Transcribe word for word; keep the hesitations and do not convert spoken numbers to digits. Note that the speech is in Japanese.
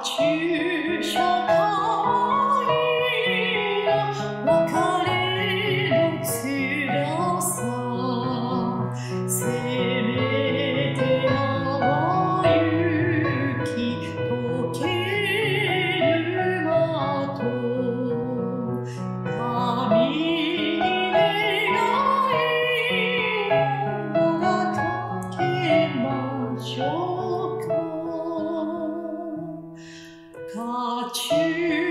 中社会や別れのつらさせめて淡雪溶けるまと髪に願いをかけましょうか。家中